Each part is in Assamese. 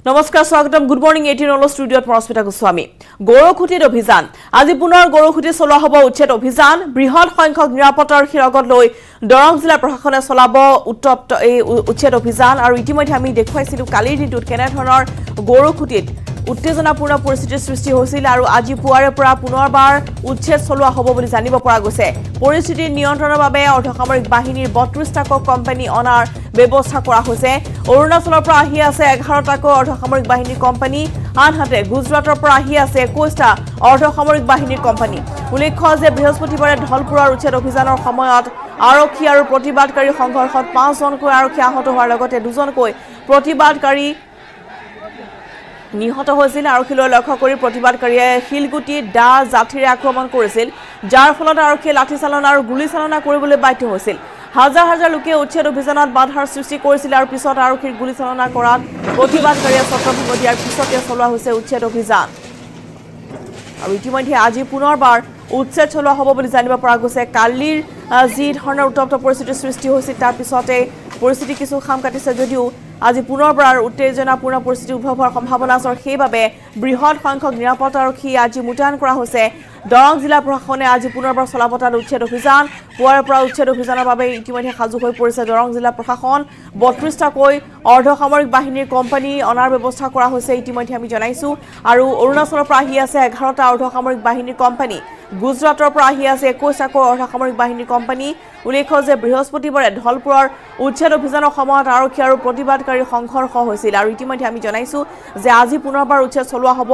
নমস্কাৰ স্বাগতম গুড মৰ্নিং 18 অল ষ্টুডিঅ'ত মৰস্মিতা গোস্বামী গৌৰখুটিৰ অভিযান আজি পুনৰ গৌৰখুটি চলোৱা হ'ব উচ্ছেদ অভিযান বৃহৎ সংখ্যক নিৰাপত্তাৰ লগত লৈ দৰং জিলা প্ৰশাসনে চলাব উত্তপ্ত এই উচ্ছেদ অভিযান আৰু ইতিমধ্যে আমি দেখুৱাইছিলো কালিৰ দিনটোত কেনে ধৰণৰ গৌৰখুটিত উত্তেজনাপূৰ্ণ পৰিস্থিতিৰ সৃষ্টি হৈছিল আৰু আজি পুৱাৰে পৰা পুনৰবাৰ উচ্ছেদ চলোৱা হ'ব বুলি জানিব পৰা গৈছে পৰিস্থিতিৰ নিয়ন্ত্ৰণৰ বাবে অৰ্ধসামৰিক বাহিনীৰ 32টাকৈ কোম্পানী অনাৰ ব্যৱস্থা কৰা হৈছে অৰুণাচলৰ পৰা আহি আছে 11টাকৈ অৰ্ধসামৰিক বাহিনীৰ কোম্পানী আনহাতে গুজৰাটৰ পৰা আহি আছে 21টা অৰ্ধসামৰিক বাহিনীৰ কোম্পানী উল্লেখ্য যে বৃহস্পতিবাৰে ঢলপুৰৰ উচ্ছেদ অভিযানৰ সময়ত আৰক্ষী আৰু প্ৰতিবাদকাৰী সংঘৰ্ষত 5 জনকৈ আৰক্ষী আহত হোৱাৰ লগতে 2 জনকৈ প্ৰতিবাদকাৰী নিহত হৈছিল আৰক্ষীলৈ লক্ষ্য কৰি প্ৰতিবাদকাৰীয়ে শিলগুটি দা জাঠিৰে আক্ৰমণ কৰিছিল যাৰ ফলত আৰক্ষীয়ে লাঠিচালনা আৰু গুলীচালনা কৰিবলৈ বাধ্য হৈছিল হাজাৰ হাজাৰ লোকে উচ্ছেদ অভিযানত বাধাৰ সৃষ্টি কৰিছিল আৰু পিছত আৰক্ষীৰ গুলীচালনা কৰাত প্ৰতিবাদকাৰীয়ে ছত্ৰভংগ দিয়াৰ পিছতে চলোৱা হৈছে উচ্ছেদ অভিযান আৰু ইতিমধ্যে আজি পুনৰবাৰ উচ্ছেদ চলোৱা হ'ব বুলি জানিব পৰা গৈছে কালিৰ যি ধৰণৰ উত্তপ্ত পৰিস্থিতিৰ সৃষ্টি হৈছিল তাৰ পিছতে পৰিস্থিতি কিছু খাম কাটিছে যদিও আজি পুনৰবাৰ উত্তেজনাপূৰ্ণ পৰিস্থিতি উদ্ভৱ হোৱাৰ সম্ভাৱনা আছে সেইবাবে বৃহৎ সংখ্যক নিৰাপত্তা আৰক্ষী আজি মুতায়ন কৰা হৈছে দৰং জিলা প্ৰশাসনে আজি পুনৰবাৰ চলাব তাত উচ্ছেদ অভিযান পুৱাৰ পৰা উচ্ছেদ অভিযানৰ বাবে ইতিমধ্যে সাজু হৈ পৰিছে দৰং জিলা প্ৰশাসন 32টাকৈ অৰ্ধসামৰিক বাহিনীৰ কোম্পানী অনাৰ ব্যৱস্থা কৰা হৈছে ইতিমধ্যে আমি জনাইছো আৰু অৰুণাচলৰ পৰা আহি আছে 11টা অৰ্ধসামৰিক বাহিনীৰ কোম্পানী গুজৰাটৰ পৰা আহি আছে 21টাকৈ অৰ্ধসামৰিক বাহিনীৰ কোম্পানী উল্লেখ্য যে বৃহস্পতিবাৰে ঢলপুৰৰ উচ্ছেদ অভিযানৰ সময়ত আৰক্ষী আৰু প্ৰতিবাদকাৰী সংঘৰ্ষ হৈছিল আৰু ইতিমধ্যে আমি জনাইছো যে আজি পুনৰবাৰ উচ্ছেদ চলোৱা হ'ব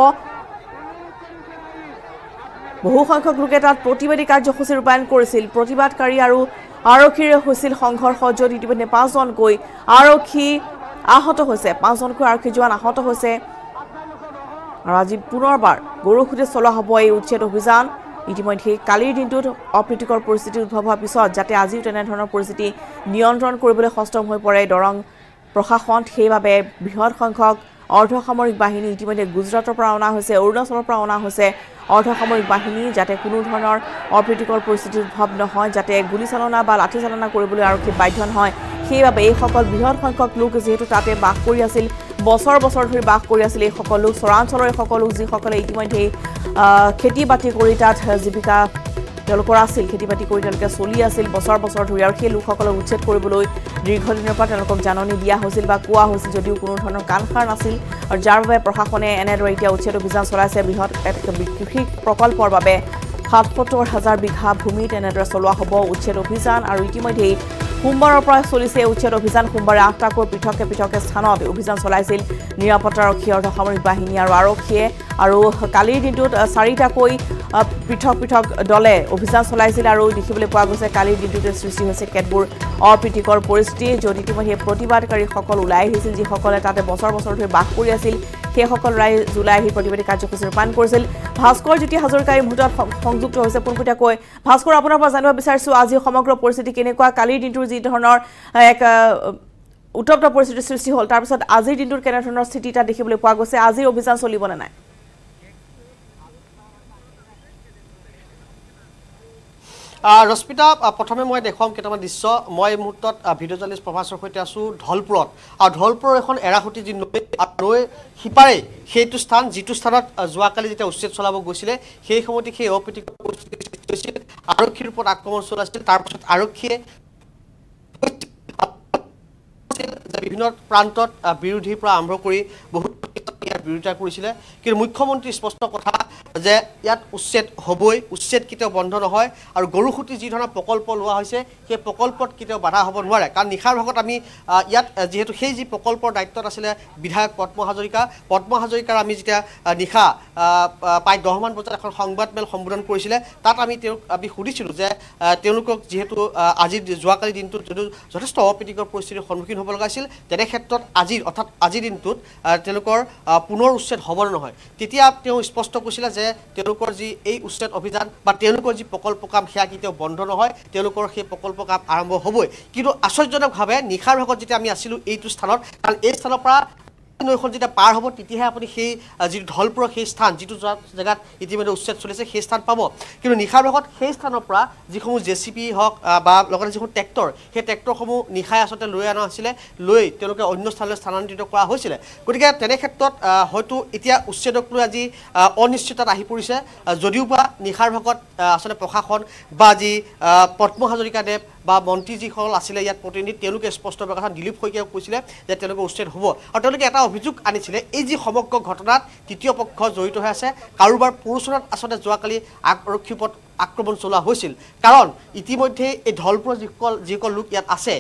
বহু সংখ্যক লোকে তাত প্ৰতিবাদী কাৰ্যসূচী ৰূপায়ণ কৰিছিল প্ৰতিবাদকাৰী আৰু আৰক্ষীৰ হৈছিল সংঘৰ্ষ য'ত ইতিমধ্যে 5 জনকৈ আৰক্ষী আহত হৈছে 5 জনকৈ আৰক্ষী জোৱান আহত হৈছে আৰু আজি পুনৰবাৰ গৌৰখুটিত চলোৱা হ'ব এই উচ্ছেদ অভিযান ইতিমধ্যে কালিৰ দিনটোত অপ্ৰীতিকৰ পৰিস্থিতি উদ্ভৱ হোৱাৰ পিছত যাতে আজিও তেনেধৰণৰ পৰিস্থিতি নিয়ন্ত্ৰণ কৰিবলৈ সষ্টম হৈ পৰে দৰং প্ৰশাসন সেইবাবে বৃহৎ সংখ্যক অৰ্ধসামৰিক বাহিনী ইতিমধ্যে গুজৰাটৰ পৰা অনা হৈছে অৰুণাচলৰ পৰা অনা হৈছে অৰ্ধসামৰিক বাহিনী যাতে কোনো ধৰণৰ অপ্ৰীতিকৰ পৰিস্থিতি উদ্ভৱ নহয় যাতে গুলীচালনা বা লাঠিচালনা কৰিবলৈ আৰক্ষী বাধ্য নহয় সেইবাবে এই সকল বৃহৎ সংখ্যক লোক যেহেতু তাতে বাস কৰি আছিল বছৰ বছৰ ধৰি বাস কৰি আছিল এই সকল লোক চৰাঞ্চলৰ এই সকল লোক যিসকলে ইতিমধ্যে খেতি বাতি কৰি তাত জীৱিকা তেওঁলোকৰ আছিল খেতি বাতি কৰি তেওঁলোকে চলি আছিল বছৰ বছৰ ধৰি আৰু সেই লোকসকলক উচ্ছেদ কৰিবলৈ দীৰ্ঘদিনৰ পৰা তেওঁলোকক জাননী দিয়া হৈছিল বা কোৱা হৈছিল যদিও কোনো ধৰণৰ কাণসাৰ নাছিল আৰু যাৰ বাবে প্ৰশাসনে এনেদৰে এতিয়া উচ্ছেদ অভিযান চলাইছে বৃহৎ কৃষি প্ৰকল্পৰ বাবে ৭৭,০০০ বিঘা ভূমিত এনেদৰে চলোৱা হ'ব উচ্ছেদ অভিযান আৰু ইতিমধ্যে সোমবাৰৰ পৰা চলিছে উচ্ছেদ অভিযান সোমবাৰে 8টাকৈ পৃথকে স্থানত অভিযান চলাইছিল নিৰাপত্তা আৰক্ষী অৰ্ধসামৰিক বাহিনী আৰু আৰক্ষীয়ে আৰু কালিৰ দিনটোত 4টাকৈ পৃথক দলে অভিযান চলাইছিল আৰু দেখিবলৈ পোৱা গৈছে কালিৰ দিনটোতে সৃষ্টি হৈছে কেতবোৰ অপ্ৰীতিকৰ পৰিস্থিতি য'ত ইতিমধ্যে প্ৰতিবাদকাৰীসকল ওলাই আহিছিল যিসকলে তাতে বছৰ বছৰ ধৰি বাস কৰি আছিল সেইসকল ওলাই আহি প্ৰতিবাদী কাৰ্যসূচী ৰূপায়ণ কৰিছিল ভাস্কৰ জ্যোতি হাজৰিকা এই মুহূৰ্তত সংযুক্ত হৈছে পোনপটীয়াকৈ ভাস্কৰ আপোনাৰ পৰা জানিব বিচাৰিছোঁ আজি সমগ্ৰ পৰিস্থিতি কেনেকুৱা কালিৰ দিনটোৰ যি ধৰণৰ এক উত্তপ্ত পৰিস্থিতিৰ সৃষ্টি হ'ল তাৰপিছত আজিৰ দিনটোৰ কেনেধৰণৰ স্থিতি তাত দেখিবলৈ পোৱা গৈছে আজিৰ অভিযান চলিবনে নাই ৰশ্মিতা প্ৰথমে মই দেখুৱাম কেইটামান দৃশ্য মই এই মুহূৰ্তত ভিডিঅ' জাৰ্নেলিষ্ট প্ৰভাসৰ সৈতে আছোঁ ঢলপুৰত আৰু ঢলপুৰৰ এখন এৰাসুটি যি নৈ সিপাৰে সেইটো স্থান যিটো স্থানত যোৱাকালি যেতিয়া উচ্ছেদ চলাব গৈছিলে সেই সময়তে সেই অপ্ৰীতিকৰ পৰিস্থিতিৰ সৃষ্টি হৈছিল আৰক্ষীৰ ওপৰত আক্ৰমণ চলাইছিল তাৰপিছত আৰক্ষীয়ে বিভিন্ন প্ৰান্তত বিৰোধীৰ পৰা আৰম্ভ কৰি বহুত ইয়াৰ বিৰোধিতা কৰিছিলে কিন্তু মুখ্যমন্ত্ৰীৰ স্পষ্ট কথা যে ইয়াত উচ্ছেদ হ'বই উচ্ছেদ কেতিয়াও বন্ধ নহয় আৰু গৰুখুটি যি ধৰণৰ প্ৰকল্প লোৱা হৈছে সেই প্ৰকল্পত কেতিয়াও বাধা হ'ব নোৱাৰে কাৰণ নিশাৰ ভাগত আমি ইয়াত যিহেতু সেই যি প্ৰকল্পৰ দায়িত্বত আছিলে বিধায়ক পদ্ম হাজৰিকাৰ আমি যেতিয়া নিশা প্ৰায় 10মান বজাত এখন সংবাদমেল সম্বোধন কৰিছিলে তাত আমি সুধিছিলোঁ যে তেওঁলোকক যিহেতু যোৱাকালি দিনটোত যথেষ্ট অপ্ৰীতিকৰ পৰিস্থিতিৰ সন্মুখীন হ'ব লগা আছিল তেনে ক্ষেত্ৰত আজিৰ দিনটোত তেওঁলোকৰ পুনৰ উচ্ছেদ হ'ব নহয় তেতিয়া তেওঁ স্পষ্ট কৈছিলে যে তেওঁলোকৰ যি এই উচ্ছেদ অভিযান বা তেওঁলোকৰ যি প্ৰকল্প কাম সেয়া কেতিয়াও বন্ধ নহয় তেওঁলোকৰ সেই প্ৰকল্প কাম আৰম্ভ হ'বই কিন্তু আশ্চৰ্যজনকভাৱে নিশাৰ ভাগত যেতিয়া আমি আছিলোঁ এইটো স্থানত কাৰণ এই স্থানৰ পৰা নৈখন যেতিয়া পাৰ হ'ব তেতিয়াহে আপুনি সেই যিটো ঢলপুৰৰ সেই স্থান যিটো জেগাত ইতিমধ্যে উচ্ছেদ চলিছে সেই স্থান পাব কিন্তু নিশাৰ ভাগত সেই স্থানৰ পৰা যিসমূহ জেচিপি হওক বা লগতে যিসমূহ ট্ৰেক্টৰ সেই ট্ৰেক্টৰসমূহ নিশাই আচলতে লৈ অনা হৈছিলে লৈ তেওঁলোকে অন্য স্থানলৈ স্থানান্তৰিত কৰা হৈছিলে গতিকে তেনে ক্ষেত্ৰত হয়তো এতিয়া উচ্ছেদক লৈ আজি অনিশ্চিততাত আহি পৰিছে যদিও বা নিশাৰ ভাগত আচলতে প্ৰশাসন বা যি পদ্ম হাজৰিকাদেৱ বা মন্ত্ৰী যিসকল আছিলে ইয়াত প্ৰতিনিধি তেওঁলোকে স্পষ্টভাৱে কথা দিলীপ শইকীয়াক কৈছিলে যে তেওঁলোকে উচ্ছেদ হ'ব আৰু তেওঁলোকে এটা অভিযোগ আনিছিলে এই যি সমগ্ৰ ঘটনাত তৃতীয় পক্ষ জড়িত হৈ আছে কাৰোবাৰ প্ৰৰোচনাত আচলতে যোৱাকালি আৰক্ষীৰ ওপৰত আক্ৰমণ চলোৱা হৈছিল কাৰণ ইতিমধ্যে এই ঢলপুৰৰ যিসকল লোক ইয়াত আছে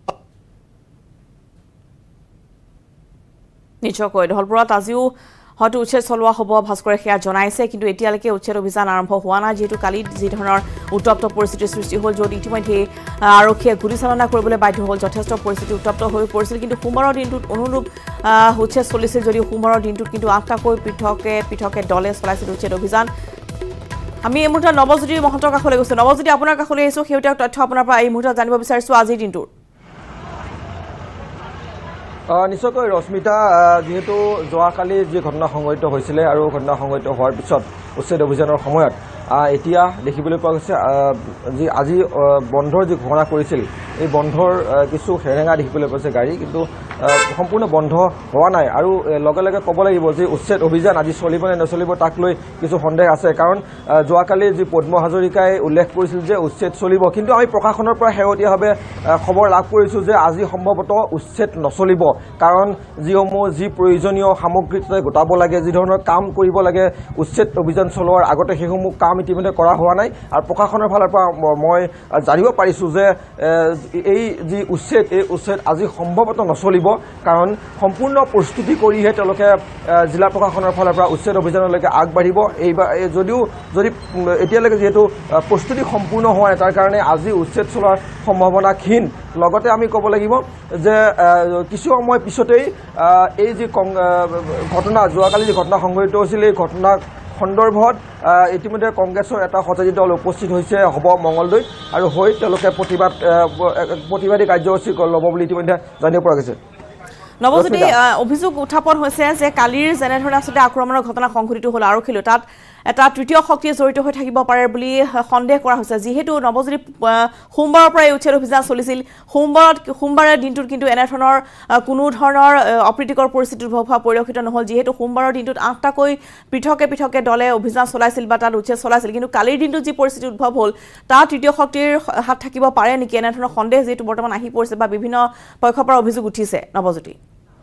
নিশ্চয়কৈ ঢলপুৰত আজিও হয়তো উচ্ছেদ চলোৱা হ'ব ভাস্কৰে সেয়া জনাইছে কিন্তু এতিয়ালৈকে উচ্ছেদ অভিযান আৰম্ভ হোৱা নাই যিহেতু কালি যি ধৰণৰ উত্তপ্ত পৰিস্থিতিৰ সৃষ্টি হ'ল য'ত ইতিমধ্যে আৰক্ষীয়ে গুলীচালনা কৰিবলৈ বাধ্য হ'ল যথেষ্ট পৰিস্থিতি উত্তপ্ত হৈ পৰিছিল কিন্তু সোমবাৰৰ দিনটোত অনুৰূপ উচ্ছেদ চলিছিল যদিও সোমবাৰৰ দিনটোত কিন্তু 8টাকৈ পৃথকে দলে চলাইছিল উচ্ছেদ অভিযান আমি এই মুহূৰ্তত নৱজ্যোতি মহন্তৰ কাষলৈ গৈছোঁ নৱজ্যোতি আপোনাৰ কাষলৈ আহিছোঁ শেহতীয়া তথ্য আপোনাৰ পৰা এই মুহূৰ্তত জানিব বিচাৰিছোঁ আজিৰ দিনটোৰ নিশ্চয়কৈ ৰশ্মিতা যেহেতু যোৱাকালি যি ঘটনা সংঘটিত হৈছিলে আৰু ঘটনা সংঘটিত হোৱাৰ পিছত উচ্ছেদ অভিযানৰ সময়ত এতিয়া দেখিবলৈ পোৱা গৈছে যি আজি বন্ধৰ যি ঘোষণা কৰিছিল এই বন্ধৰ কিছু হেৰেঙা দেখিবলৈ পাইছে গাড়ী কিন্তু সম্পূৰ্ণ বন্ধ হোৱা নাই আৰু লগে লগে ক'ব লাগিব যে উচ্ছেদ অভিযান আজি চলিব নে নচলিব তাক লৈ কিছু সন্দেহ আছে কাৰণ যোৱাকালি যি পদ্ম হাজৰিকাই উল্লেখ কৰিছিল যে উচ্ছেদ চলিব কিন্তু আমি প্ৰশাসনৰ পৰা শেহতীয়াভাৱে খবৰ লাভ কৰিছোঁ যে আজি সম্ভৱতঃ উচ্ছেদ নচলিব কাৰণ যিসমূহ যি প্ৰয়োজনীয় সামগ্ৰী গোটাব লাগে যি ধৰণৰ কাম কৰিব লাগে উচ্ছেদ অভিযান চলোৱাৰ আগতে সেইসমূহ কাম ইতিমধ্যে কৰা হোৱা নাই আৰু প্ৰশাসনৰ ফালৰ পৰা মই জানিব পাৰিছোঁ যে এই যি উচ্ছেদ এই উচ্ছেদ আজি সম্ভৱতঃ নচলিব কাৰণ সম্পূৰ্ণ প্ৰস্তুতি কৰিহে তেওঁলোকে জিলা প্ৰশাসনৰ ফালৰ পৰা উচ্ছেদ অভিযানলৈকে আগবাঢ়িব এইবাৰ যদিও যদি এতিয়ালৈকে যিহেতু প্ৰস্তুতি সম্পূৰ্ণ হোৱা নাই তাৰ কাৰণে আজি উচ্ছেদ চলোৱাৰ সম্ভাৱনা ক্ষীণ লগতে আমি ক'ব লাগিব যে কিছু সময় পিছতেই এই যি ঘটনা যোৱাকালি যি ঘটনা সংঘটিত হৈছিল এই ঘটনা সন্দৰ্ভত ইতিমধ্যে কংগ্ৰেছৰ এটা সঁচাদি দল উপস্থিত হৈছে হ'ব মঙলদৈত আৰু হৈ তেওঁলোকে প্ৰতিবাদী কাৰ্যসূচী ল'ব বুলি ইতিমধ্যে জানিব পৰা গৈছে নৱজ্যোতি অভিযোগ উত্থাপন হৈছে যে কালিৰ যেনেধৰণে আচলতে আক্ৰমণৰ ঘটনা সংঘটিত হ'ল আৰক্ষীলৈ তাত এটা তৃতীয় শক্তিয়ে জড়িত হৈ থাকিব পাৰে বুলি সন্দেহ কৰা হৈছে যিহেতু নৱজ্যোতি সোমবাৰৰ পৰা এই উচ্ছেদ অভিযান চলিছিল সোমবাৰে দিনটোত কিন্তু এনেধৰণৰ কোনো ধৰণৰ অপ্ৰীতিকৰ পৰিস্থিতি উদ্ভৱ হোৱা পৰিলক্ষিত নহ'ল যিহেতু সোমবাৰৰ দিনটোত 8টাকৈ পৃথকে দলে অভিযান চলাইছিল বা তাত উচ্ছেদ চলাইছিল কিন্তু কালিৰ দিনটোত যি পৰিস্থিতি উদ্ভৱ হ'ল তাত তৃতীয় শক্তিৰ হাত থাকিব পাৰে নেকি এনেধৰণৰ সন্দেহ যিহেতু বৰ্তমান আহি পৰিছে বা বিভিন্ন পক্ষৰ পৰা অভিযোগ উঠিছে নৱজ্যোতি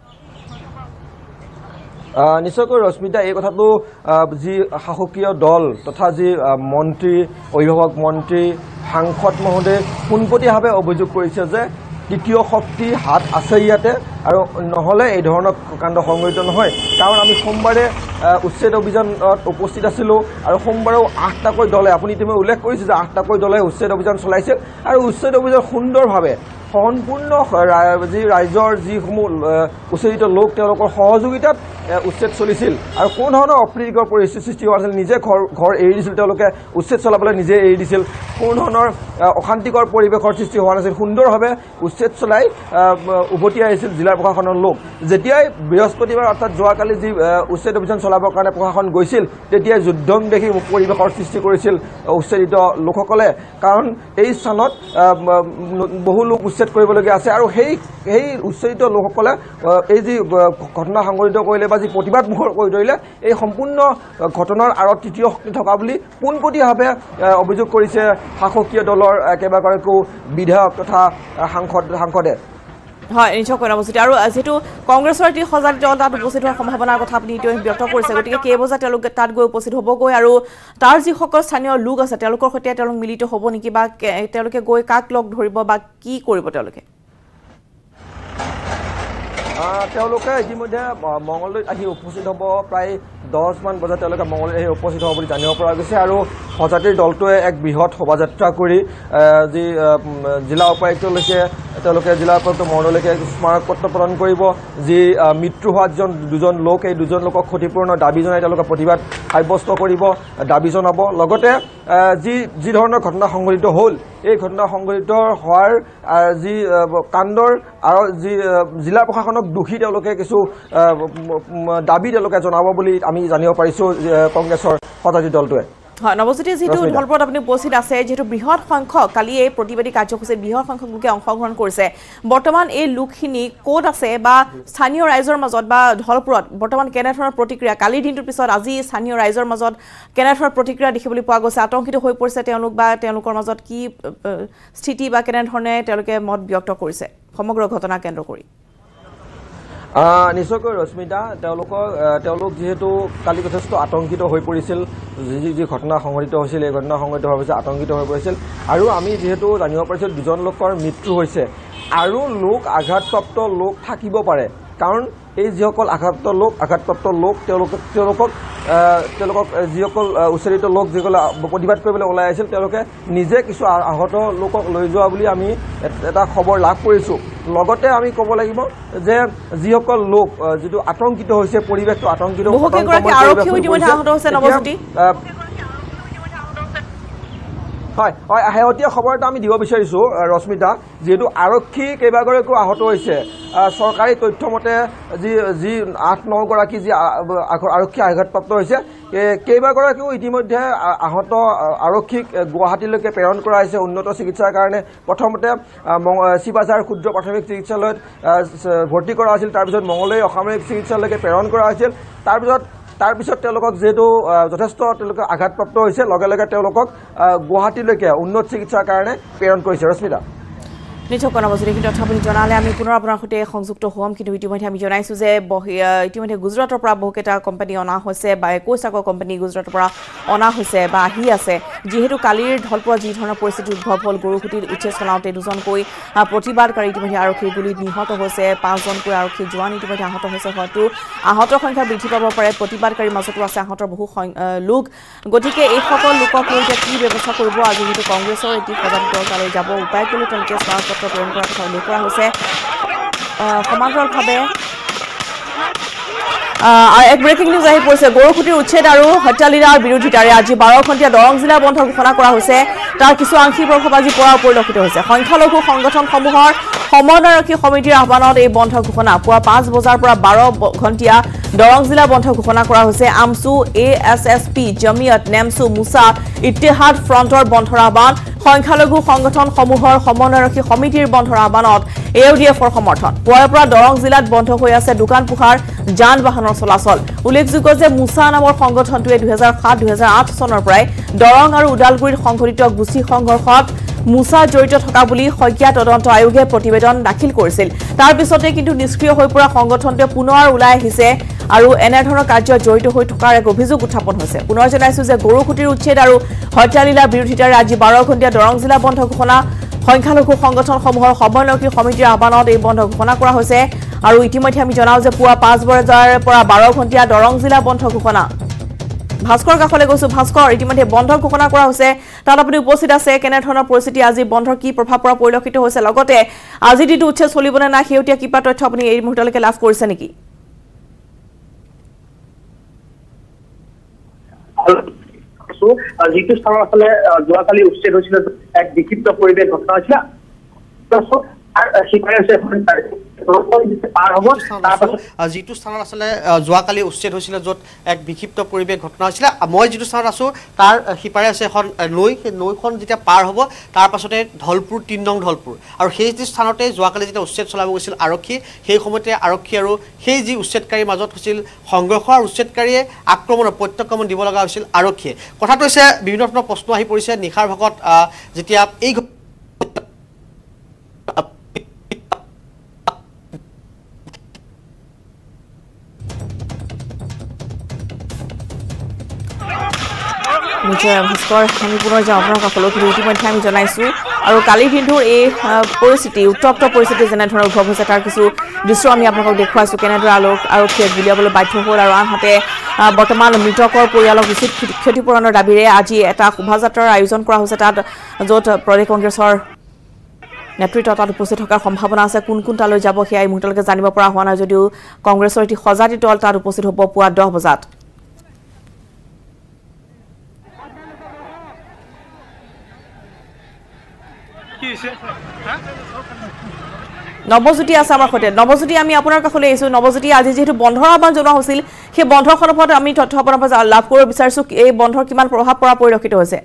নিশ্চয়কৈ ৰশ্মিতা এই কথাটো যি শাসকীয় দল তথা যি মন্ত্ৰী অভিভাৱক মন্ত্ৰী সাংসদ মহোদয়ে পোনপটীয়াভাৱে অভিযোগ কৰিছে যে তৃতীয় শক্তি হাত আছে ইয়াতে আৰু নহ'লে এই ধৰণৰ কাণ্ড সংঘটিত নহয় কাৰণ আমি সোমবাৰে উচ্ছেদ অভিযানত উপস্থিত আছিলোঁ আৰু সোমবাৰেও 8টাকৈ দলে আপুনি ইতিমধ্যে উল্লেখ কৰিছে যে 8টাকৈ দলে উচ্ছেদ অভিযান চলাইছিল আৰু উচ্ছেদ অভিযান সুন্দৰভাৱে সম্পূৰ্ণ যি ৰাইজৰ যিসমূহ উচ্ছেদিত লোক তেওঁলোকৰ সহযোগিতাত উচ্ছেদ চলিছিল আৰু কোনো ধৰণৰ অপ্ৰীতিকৰ পৰিস্থিতিৰ সৃষ্টি হোৱা নাছিল নিজে ঘৰ এৰি দিছিল তেওঁলোকে উচ্ছেদ চলাবলৈ নিজে এৰি দিছিল কোনো ধৰণৰ অশান্তিকৰ পৰিৱেশৰ সৃষ্টি হোৱা নাছিল সুন্দৰভাৱে উচ্ছেদ চলাই উভতি আহিছিল জিলা প্ৰশাসনৰ লোক যেতিয়াই বৃহস্পতিবাৰ অৰ্থাৎ যোৱাকালি যি উচ্ছেদ অভিযান চলাবৰ কাৰণে প্ৰশাসন গৈছিল তেতিয়াই যুদ্ধং দেখি পৰিৱেশৰ সৃষ্টি কৰিছিল উচ্ছেদিত লোকসকলে কাৰণ এই স্থানত বহু লোক উচ্ছেদ কৰিবলগীয়া আছে আৰু সেই উচ্ছেদিত লোকসকলে এই যি ঘটনা সংঘটিত কৰিলে বা যি প্ৰতিবাদ মুখৰ কৰি ধৰিলে এই সম্পূৰ্ণ ঘটনাৰ আঁৰত তৃতীয় শক্তি থকা বুলি পোনপটীয়াভাৱে অভিযোগ কৰিছে শাসকীয় দলৰ কেইবাগৰাকীও বিধায়ক তথা সাংসদে হয় নিশ্চয়কৈ নৱজ্যোতি আৰু যেহেতু কংগ্ৰেছৰ এটি সজাতি দল তাত উপস্থিত হোৱাৰ সম্ভাৱনাৰ কথা আপুনি ইতিমধ্যে ব্যক্ত কৰিছে গতিকে কেইবজাত তেওঁলোকে তাত গৈ উপস্থিত হ'বগৈ আৰু তাৰ যিসকল স্থানীয় লোক আছে তেওঁলোকৰ সৈতে তেওঁলোক মিলিত হ'ব নেকি বা তেওঁলোকে গৈ কাক লগ ধৰিব বা কি কৰিব তেওঁলোকে ইতিমধ্যে মঙলদৈত আহি উপস্থিত হ'ব প্ৰায় 10মান বজাত তেওঁলোকে মঙলদৈত আহি উপস্থিত হ'ব বুলি জানিব পৰা গৈছে আৰু সজাতিৰ দলটোৱে এক বৃহৎ শোভাযাত্ৰা কৰি যি জিলা উপায়ুক্তলৈকে তেওঁলোকে জিলা উপায়ুক্ত মহোদয়লৈকে স্মাৰক পত্ৰ প্ৰদান কৰিব যি মৃত্যু হোৱা দুজন লোক এই দুজন লোকক ক্ষতিপূৰণৰ দাবী জনাই তেওঁলোকে প্ৰতিবাদ সাব্যস্ত কৰিব দাবী জনাব লগতে যি ধৰণৰ ঘটনা সংঘটিত হ'ল এই ঘটনা সংঘটিত হোৱাৰ যি কাণ্ডৰ আৰু যি জিলা প্ৰশাসনক দোষী তেওঁলোকে কিছু দাবী তেওঁলোকে জনাব বুলি আমি জানিব পাৰিছোঁ কংগ্ৰেছৰ সজাতি দলটোৱে হয় নৱজ্যোতি যেহেতু ঢলপুৰত আপুনি উপস্থিত আছে যেহেতু বৃহৎ সংখ্যক কালি এই প্ৰতিবাদী কাৰ্যসূচীত বৃহৎ সংখ্যক লোকে অংশগ্ৰহণ কৰিছে বৰ্তমান এই লোকখিনি ক'ত আছে বা স্থানীয় ৰাইজৰ মাজত বা ঢলপুৰত বৰ্তমান কেনেধৰণৰ প্ৰতিক্ৰিয়া কালিৰ দিনটোৰ পিছত আজি স্থানীয় ৰাইজৰ মাজত কেনেধৰণৰ প্ৰতিক্ৰিয়া দেখিবলৈ পোৱা গৈছে আতংকিত হৈ পৰিছে তেওঁলোক বা তেওঁলোকৰ মাজত কি স্থিতি বা কেনেধৰণে তেওঁলোকে মত ব্যক্ত কৰিছে সমগ্ৰ ঘটনা কেন্দ্ৰ কৰি নিশ্চয়কৈ ৰশ্মিতা তেওঁলোক যিহেতু কালি যথেষ্ট আতংকিত হৈ পৰিছিল যি ঘটনা সংঘটিত হৈছিল এই ঘটনা সংঘটিত হোৱাৰ পিছত আতংকিত হৈ পৰিছিল আৰু আমি যিহেতু জানিব পাৰিছোঁ দুজন লোকৰ মৃত্যু হৈছে আৰু আঘাতপ্ৰাপ্ত লোক থাকিব পাৰে কাৰণ এই যিসকল আঘাতপ্ৰাপ্ত লোক তেওঁলোকক যিসকল উচ্চাৰিত লোক যিসকলে প্ৰতিবাদ কৰিবলৈ ওলাই আছিল তেওঁলোকে নিজে কিছু আহত লোকক লৈ যোৱা বুলি আমি এটা খবৰ লাভ কৰিছোঁ লগতে আমি ক'ব লাগিব যে যিসকল লোক যিটো আতংকিত হৈছে পৰিৱেশটো আতংকিত হয় হয় শেহতীয়া খবৰ এটা আমি দিব বিচাৰিছোঁ ৰশ্মিতা যিহেতু আৰক্ষী কেইবাগৰাকীও আহত হৈছে চৰকাৰী তথ্য মতে যি ৮-৯ গৰাকী যি আৰক্ষী আঘাতপ্ৰাপ্ত হৈছে কেইবাগৰাকীও ইতিমধ্যে আহত আৰক্ষীক গুৱাহাটীলৈকে প্ৰেৰণ কৰা হৈছে উন্নত চিকিৎসাৰ কাৰণে প্ৰথমতে চিপাঝাৰ ক্ষুদ্ৰ প্ৰাথমিক চিকিৎসালয়ত ভৰ্তি কৰা হৈছিল তাৰপিছত মঙলদৈ অসামৰিক চিকিৎসালয়লৈকে প্ৰেৰণ কৰা হৈছিল তাৰপিছত তেওঁলোকক যিহেতু যথেষ্ট তেওঁলোকে আঘাতপ্ৰাপ্ত হৈছে লগে লগে তেওঁলোকক গুৱাহাটীলৈকে উন্নত চিকিৎসাৰ কাৰণে প্ৰেৰণ কৰিছে ৰশ্মিতা নিশ্চয় নৱজ্যোতি কিন্তু তথাপি জনালে আমি পুনৰ আপোনাৰ সৈতে সংযুক্ত হ'ম কিন্তু ইতিমধ্যে আমি জনাইছোঁ যে ইতিমধ্যে গুজৰাটৰ পৰা বহুকেইটা কোম্পানী অনা হৈছে বা 21টা কোম্পানী গুজৰাটৰ পৰা অনা হৈছে বা আহি আছে যিহেতু কালিৰ ঢলপুৰত যি ধৰণৰ পৰিস্থিতি উদ্ভৱ হ'ল গৰুসুটিত উচ্ছেদ চলাওঁতে দুজনকৈ প্ৰতিবাদকাৰী ইতিমধ্যে আৰক্ষীৰ গুলীত নিহত হৈছে 5জনকৈ আৰক্ষী জোৱান ইতিমধ্যে আহত হৈছে হয়তো আহতৰ সংখ্যা বৃদ্ধি পাব পাৰে প্ৰতিবাদকাৰীৰ মাজতো আছে আহতৰ বহু লোক গতিকে এইসকল লোকক লৈ এতিয়া কি ব্যৱস্থা কৰিব আজি যিহেতু কংগ্ৰেছৰ এটি সজাতি দল তালৈ যাব উপায়ুক্তলৈ তেওঁলোকে স্মাৰক প্ৰেৰণ কৰাৰ কথা উল্লেখ কৰা হৈছে সমান্তৰালভাৱে এক ব্ৰেকিং নিউজ আহি পৰিছে গৰুসুটিৰ উচ্ছেদ আৰু হত্যালীলাৰ বিৰোধিতাৰে আজি 12 ঘণ্টীয়া দৰং জিলা বন্ধ ঘোষণা কৰা হৈছে তাৰ কিছু আংশিক প্ৰভাৱ আজি পৰা পৰিলক্ষিত হৈছে সংখ্যালঘু সংগঠনসমূহৰ সমন্বয়ৰক্ষী সমিতিৰ আহ্বানত এই বন্ধ ঘোষণা পুৱা 5 বজাৰ পৰা 12 ঘণ্টীয়া দৰং জিলা বন্ধ ঘোষণা কৰা হৈছে আমছু ASSP জমিয়ত নেমছু মুছা ইত্তেহাদ ফ্ৰণ্টৰ বন্ধৰ আহ্বান সংখ্যালঘু সংগঠনসমূহৰ সমন্বয়ৰক্ষী সমিতিৰ বন্ধৰ আহ্বানত AUDFৰ সমৰ্থন পুৱাৰ পৰা দৰং জিলাত বন্ধ হৈ আছে দোকান পোহাৰ যান বাহনৰ চলাচল উল্লেখযোগ্য যে মুছা নামৰ সংগঠনটোৱে 2007-2008 চনৰ পৰাই দৰং আৰু উদালগুৰিত সংঘটিত গুচি সংঘৰ্ষত মুছা জড়িত থকা বুলি শইকীয়া তদন্ত আয়োগে প্ৰতিবেদন দাখিল কৰিছিল তাৰ পিছতে কিন্তু নিষ্ক্ৰিয় হৈ পৰা সংগঠনটোৱে পুনৰ ওলাই আহিছে আৰু এনেধৰণৰ কাৰ্য জড়িত হৈ থকাৰ এক অভিযোগ উত্থাপন হৈছে পুনৰ জনাইছো যে গৰুসুটিৰ উচ্ছেদ আৰু হত্যালীলাৰ বিৰোধিতাৰে আজি 12 ঘণ্টীয়া দৰং জিলা বন্ধ ঘোষণা সংখ্যালঘু সংগঠনসমূহৰ সমন্বয়ৰক্ষী সমিতিৰ আহ্বানত এই বন্ধ ঘোষণা কৰা হৈছে আৰু ইতিমধ্যে আমি জনাও যে পুৱা 5 বজাৰ পৰা 12 ঘণ্টীয়া দৰং জিলা বন্ধ ঘোষণা ভাস্কৰ কাষলৈ গৈছো ভাস্কৰ ইতিমধ্যে বন্ধ ঘোষণা কৰা হৈছে তাত আপুনি উপস্থিত আছে কেনেধৰণৰ পৰিস্থিতি আজি বন্ধৰ কি প্ৰভাৱ পৰা পৰিলক্ষিত হৈছে লগতে আজি দিনটো উচ্ছেদ চলিবনে না সেউতীয়া কিবা তথ্য আপুনি এই মুহূৰ্তলৈকে লাভ কৰিছে নেকি যিটো স্থানত আসলে যোৱাকালি উচ্ছেদ হৈছিল এক বিক্ষিপ্ত পৰিৱেশ ঘটনা হৈছিল যিটো স্থানত আসলে যোৱাকালি উচ্ছেদ হৈছিল য'ত এক বিক্ষিপ্ত পৰিৱেশ ঘটনা হৈছিল মই যিটো স্থানত আছোঁ তাৰ সিপাৰে আছে এখন নৈ সেই নৈখন যেতিয়া পাৰ হ'ব তাৰ পাছতে ঢলপুৰ 3 নং ঢলপুৰ আৰু সেই স্থানতে যোৱাকালি যেতিয়া উচ্ছেদ চলাব গৈছিল আৰক্ষী সেই সময়তে আৰক্ষী আৰু সেই যি উচ্ছেদকাৰীৰ মাজত হৈছিল সংঘৰ্ষ আৰু উচ্ছেদকাৰীয়ে আক্ৰমণৰ প্ৰত্যাক্ৰমণ দিব লগা হৈছিল আৰক্ষীয়ে কথাটো হৈছে বিভিন্ন ধৰণৰ প্ৰশ্ন আহি পৰিছে নিশাৰ ভাগত যেতিয়া এই ভাস্কৰ আমি পুনৰ যাওঁ আপোনাৰ কাষলৈ ইতিমধ্যে আমি জনাইছোঁ আৰু কালিৰ দিনটোৰ এই পৰিস্থিতি উত্তপ্ত পৰিস্থিতি যেনেধৰণৰ উদ্ভৱ হৈছে তাৰ কিছু দৃশ্য আমি আপোনালোকক দেখুৱাইছোঁ কেনেদৰে আৰক্ষীয়ে গুলিয়াবলৈ বাধ্য হ'ল আৰু আনহাতে বৰ্তমান মৃতকৰ পৰিয়ালক উচিত ক্ষতিপূৰণৰ দাবীৰে আজি এটা শোভাযাত্ৰাৰ আয়োজন কৰা হৈছে তাত য'ত প্ৰদেশ কংগ্ৰেছৰ নেতৃত্ব তাত উপস্থিত থকাৰ সম্ভাৱনা আছে কোন কোন তালৈ যাব সেয়া এই মুহূৰ্তলৈকে জানিব পৰা হোৱা নাই যদিও কংগ্ৰেছৰ এটি সজাতি দল তাত উপস্থিত হ'ব পুৱা 10 বজাত নৱজ্যোতি আছে আমাৰ সৈতে নৱজ্যোতি আমি আপোনাৰ কাষলৈ আহিছো নৱজ্যোতি আজি যেহেতু বন্ধৰ আহ্বান জনোৱা হৈছিল সেই বন্ধৰ সন্দৰ্ভত আমি তথ্য আপোনাৰ পৰা লাভ কৰিব বিচাৰিছো এই বন্ধৰ কিমান প্ৰভাৱ পৰা পৰিলক্ষিত হৈছে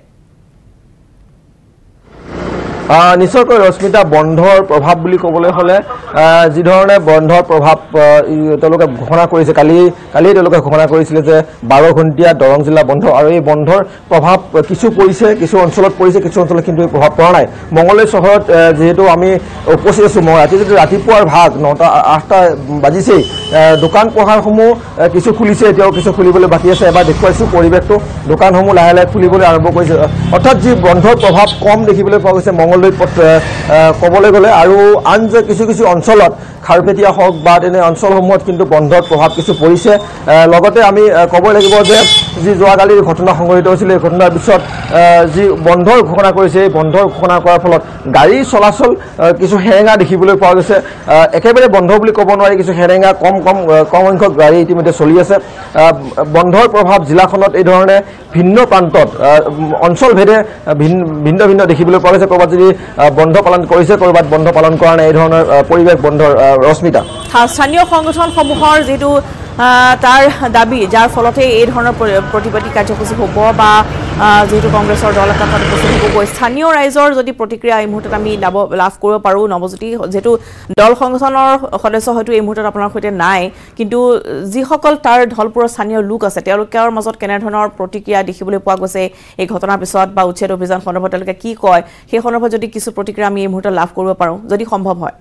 নিশ্চয়কৈ ৰশ্মিতা বন্ধৰ প্ৰভাৱ বুলি ক'বলৈ হ'লে যি ধৰণে বন্ধৰ প্ৰভাৱ তেওঁলোকে ঘোষণা কৰিছে কালি তেওঁলোকে ঘোষণা কৰিছিলে যে 12 ঘণ্টীয়া দৰং জিলা বন্ধ আৰু এই বন্ধৰ প্ৰভাৱ কিছু পৰিছে কিছু অঞ্চলত পৰিছে কিছু অঞ্চলত কিন্তু এই প্ৰভাৱ পৰা নাই মঙলদৈ চহৰত যেহেতু আমি উপস্থিত আছো ৰাতিপুৱাৰ ভাগ 9টা 8টা বাজিছেই দোকান পোহাৰসমূহ কিছু খুলিছে এতিয়াও কিছু খুলিবলৈ বাকী আছে এবাৰ দেখুৱাইছো পৰিৱেশটো দোকানসমূহ লাহে লাহে খুলিবলৈ আৰম্ভ কৰিছে অৰ্থাৎ যি বন্ধৰ প্ৰভাৱ কম দেখিবলৈ পোৱা গৈছে ক'বলৈ গ'লে আৰু আন যে কিছু কিছু অঞ্চলত খাৰপেটীয়া হওক বা তেনে অঞ্চলসমূহত কিন্তু বন্ধৰ প্ৰভাৱ কিছু পৰিছে লগতে আমি ক'ব লাগিব যে যি যোৱাকালিৰ ঘটনা সংঘটিত হৈছিল এই ঘটনাৰ পিছত যি বন্ধৰ ঘোষণা কৰিছে এই বন্ধৰ ঘোষণা কৰাৰ ফলত গাড়ী চলাচল কিছু হেৰেঙা দেখিবলৈ পোৱা গৈছে একেবাৰে বন্ধ বুলি ক'ব নোৱাৰি কিছু হেৰেঙা কম সংখ্যক গাড়ী ইতিমধ্যে চলি আছে বন্ধৰ প্ৰভাৱ জিলাখনত এই ধৰণে ভিন্ন প্ৰান্তত অঞ্চলভেদে ভিন্ন ভিন্ন দেখিবলৈ পোৱা গৈছে ক'ৰবাত যদি বন্ধ পালন কৰিছে ক'ৰবাত বন্ধ পালন কৰা নাই এই ধৰণৰ পৰিৱেশ বন্ধৰ ৰশ্মিতা স্থানীয় সংগঠনসমূহৰ যেটো তাৰ দাবী যাৰ ফলতে এই ধৰণৰ প্ৰতিবাদী কাৰ্যসূচী হ'ব বা যেটো কংগ্ৰেছৰ দল এটা তাত উপস্থিত হ'ব স্থানীয় ৰাইজৰ যদি প্ৰতিক্ৰিয়া এই মুহূৰ্তত আমি লাভ কৰিব পাৰো নৱজ্যোতি যেটো দল সংগঠনৰ সদস্য হয়তো এই মুহূৰ্তত আপোনাৰ সৈতে নাই কিন্তু যিসকল তাৰ দলপুৰৰ স্থানীয় লোক আছে তেওঁলোকৰ মাজত কেনে ধৰণৰ প্ৰতিক্ৰিয়া দেখিবলৈ পোৱা গৈছে এই ঘটনাৰ পিছত বা উচ্ছেদ অভিযান সন্দৰ্ভত তেওঁলোকে কি কয় সেই সন্দৰ্ভত যদি কিছু প্ৰতিক্ৰিয়া আমি এই মুহূৰ্তত লাভ কৰিব পাৰো যদি সম্ভৱ হয়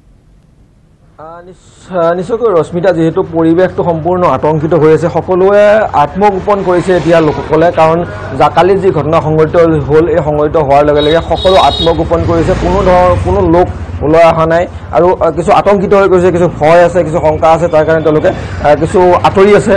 নিশ্চয়কৈ ৰশ্মিতা যেহেতু পৰিৱেশটো সম্পূৰ্ণ আতংকিত হৈ আছে সকলোৱে আত্মগোপন কৰিছে এতিয়া লোকসকলে কাৰণ কালি যি ঘটনা সংঘটিত হ'ল এই সংঘটিত হোৱাৰ লগে লগে সকলো আত্মগোপন কৰিছে কোনো লোক ওলাই অহা নাই আৰু কিছু আতংকিত হৈ গৈছে কিছু ভয় আছে কিছু শংকা আছে তাৰ কাৰণে তেওঁলোকে কিছু আঁতৰি আছে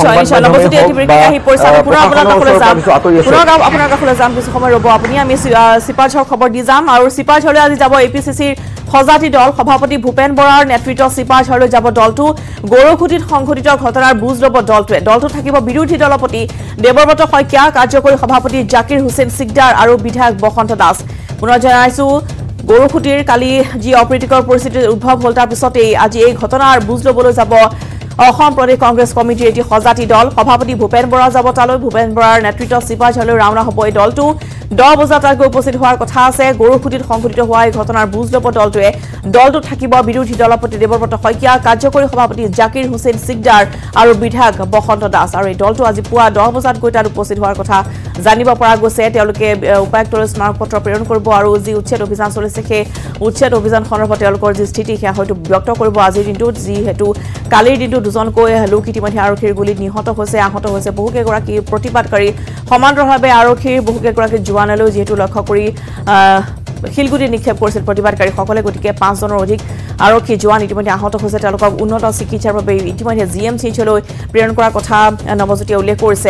আপোনাৰ কাষলৈ যাম কিছু সময় ৰ'ব আপুনি আমি চিপাঝাৰ খবৰ দি যাম আৰু চিপাঝাৰলৈ আজি যাব APCCৰ সজাতি দল সভাপতি ভূপেন বৰাৰ নেতৃত্বত চিপাঝাৰলৈ যাব দলটো গৌৰখুটিত সংঘটিত ঘটনাৰ বুজ ল'ব দলটো থাকিব বিৰোধী দলপতি দেৱব্ৰত শইকীয়া কাৰ্যকৰী সভাপতি জাকিৰ হুছেইন সিকদাৰ আৰু বিধায়ক বসন্ত দাস পুনৰ জনাইছো গৌৰখুটিৰ কালি যি অপ্ৰীতিকৰ পৰিস্থিতিৰ উদ্ভৱ হ'ল তাৰ পিছতেই আজি এই ঘটনাৰ বুজ ল'বলৈ যাব অসম প্ৰদেশ কংগ্ৰেছ কমিটিৰ এটি সজাতি দল সভাপতি ভূপেন বৰা যাব তালৈ ভূপেন বৰাৰ নেতৃত্বত চিপাঝাৰলৈ ৰাওনা হ'ব এই দলটো 10 বজাত তাত উপস্থিত হোৱাৰ কথা আছে গৌৰখুটিত সংঘটিত হোৱা এই ঘটনাৰ বুজ ল'ব দলটো থাকিব বিৰোধী দলপতি দেৱব্ৰত শইকীয়া কাৰ্যকৰী সভাপতি জাকিৰ হুছেইন সিকদাৰ আৰু বিধায়ক বসন্ত দাস আৰু এই দলটো আজি পুৱা 10 বজাত গৈ তাত উপস্থিত হোৱাৰ কথা জানিব পৰা গৈছে তেওঁলোকে উপায়ুক্তলৈ স্মাৰকপত্ৰ প্ৰেৰণ কৰিব আৰু যি উচ্ছেদ অভিযান চলিছে সেই উচ্ছেদ অভিযান সন্দৰ্ভত তেওঁলোকৰ যি স্থিতি সেয়া হয়তো ব্যক্ত কৰিব আজিৰ দিনটোত যিহেতু কালিৰ দিনটো দুজনকৈ লোক ইতিমধ্যে আৰক্ষীৰ গুলীত নিহত হৈছে আহত হৈছে বহুকেইগৰাকী প্ৰতিবাদকাৰী সমান্তৰালভাৱে আৰক্ষীৰ বহুকেইগৰাকী জোৱানলৈ যিহেতু লক্ষ্য কৰি শিলগুটি নিক্ষেপ কৰিছিল প্ৰতিবাদকাৰীসকলে গতিকে 5 জনৰ অধিক আৰক্ষী জোৱান ইতিমধ্যে আহত হৈছে তেওঁলোকক উন্নত চিকিৎসাৰ বাবে ইতিমধ্যে GMCHলৈ প্ৰেৰণ কৰাৰ কথা নৱজ্যোতিয়ে উল্লেখ কৰিছে